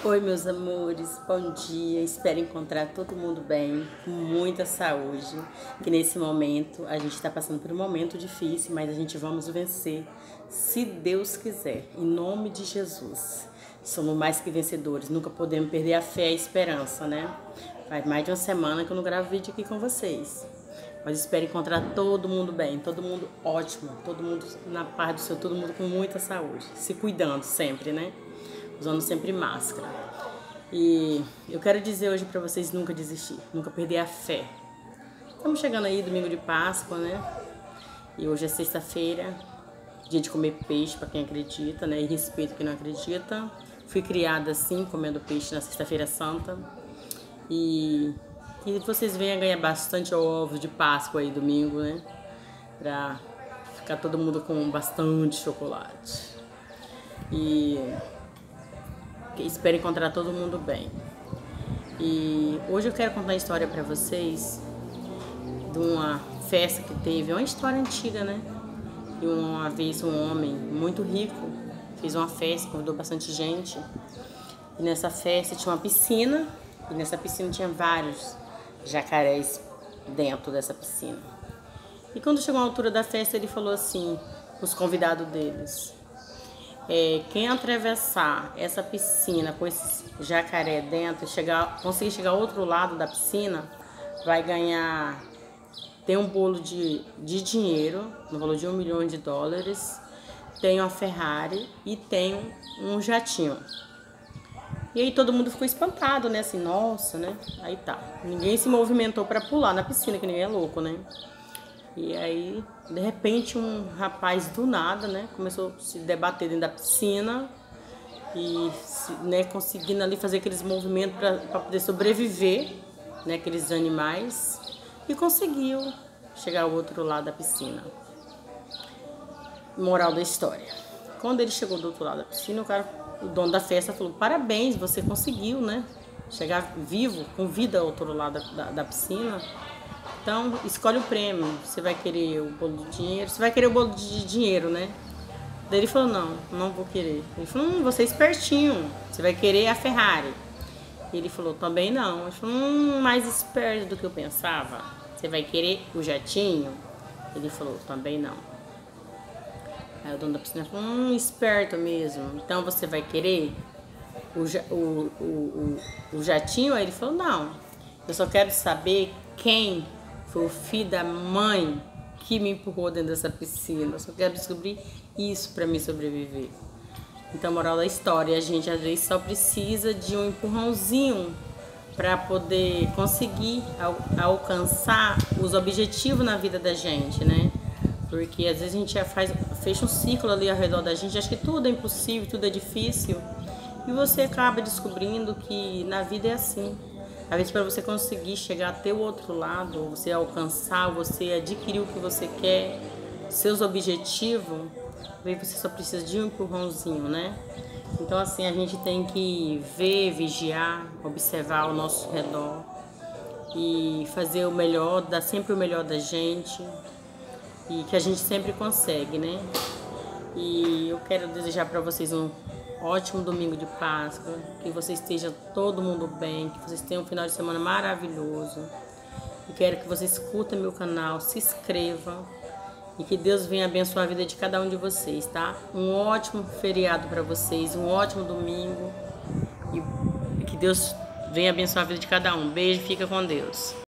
Oi, meus amores, bom dia. Espero encontrar todo mundo bem, com muita saúde. Que nesse momento a gente está passando por um momento difícil, mas a gente vamos vencer, se Deus quiser, em nome de Jesus. Somos mais que vencedores, nunca podemos perder a fé e a esperança, né? Faz mais de uma semana que eu não gravo vídeo aqui com vocês. Mas espero encontrar todo mundo bem, todo mundo ótimo, todo mundo na paz do Senhor, todo mundo com muita saúde, se cuidando sempre, né? Usando sempre máscara. E eu quero dizer hoje pra vocês nunca desistir, nunca perder a fé. Estamos chegando aí, domingo de Páscoa, né? E hoje é sexta-feira, dia de comer peixe pra quem acredita, né? E respeito quem não acredita. Fui criada assim, comendo peixe na sexta-feira santa. E vocês venham ganhar bastante ovos de Páscoa aí domingo, né? Pra ficar todo mundo com bastante chocolate. E espero encontrar todo mundo bem. E hoje eu quero contar uma história pra vocês de uma festa que teve, é uma história antiga, né? E uma vez um homem muito rico fez uma festa, convidou bastante gente. E nessa festa tinha uma piscina, e nessa piscina tinha vários jacarés dentro dessa piscina. E quando chegou a altura da festa, ele falou assim, os convidados deles: quem atravessar essa piscina com esse jacaré dentro, conseguir chegar ao outro lado da piscina, vai ganhar, tem um bolo de dinheiro, no valor de $1 milhão, tem uma Ferrari e tem um jatinho. E aí todo mundo ficou espantado, né? Assim, nossa, né? Aí tá. Ninguém se movimentou pra pular na piscina, que ninguém é louco, né? E aí, de repente, um rapaz do nada, né? Começou a se debater dentro da piscina e, né, conseguindo ali fazer aqueles movimentos pra poder sobreviver, né? Aqueles animais. E conseguiu chegar ao outro lado da piscina. Moral da história. Quando ele chegou do outro lado da piscina, o dono da festa falou: parabéns, você conseguiu, né? Chegar vivo, com vida ao outro lado da piscina. Então, escolhe o prêmio. Você vai querer o bolo de dinheiro? Você vai querer o bolo de dinheiro, né? Daí ele falou: não vou querer. Ele falou: você é espertinho. Você vai querer a Ferrari. Ele falou: também não. Ele falou: mais esperto do que eu pensava. Você vai querer o jatinho? Ele falou: também não. Aí o dono da piscina falou: esperto mesmo. Então você vai querer o jatinho? Aí ele falou: não. Eu só quero saber quem foi o filho da mãe que me empurrou dentro dessa piscina. Eu só quero descobrir isso para me sobreviver. Então, moral da história, a gente às vezes só precisa de um empurrãozinho para poder conseguir alcançar os objetivos na vida da gente, né? Porque às vezes a gente já fecha um ciclo ali ao redor da gente, acha que tudo é impossível, tudo é difícil. E você acaba descobrindo que na vida é assim. Às vezes, para você conseguir chegar até o outro lado, você alcançar, você adquirir o que você quer, seus objetivos, aí você só precisa de um empurrãozinho, né? Então, assim, a gente tem que ver, vigiar, observar ao nosso redor e fazer o melhor, dar sempre o melhor da gente, e que a gente sempre consegue, né? E eu quero desejar para vocês um ótimo domingo de Páscoa, que vocês estejam todo mundo bem, que vocês tenham um final de semana maravilhoso. E quero que vocês curtam meu canal, se inscrevam e que Deus venha abençoar a vida de cada um de vocês, tá? Um ótimo feriado para vocês, um ótimo domingo e que Deus venha abençoar a vida de cada um. Beijo, fica com Deus.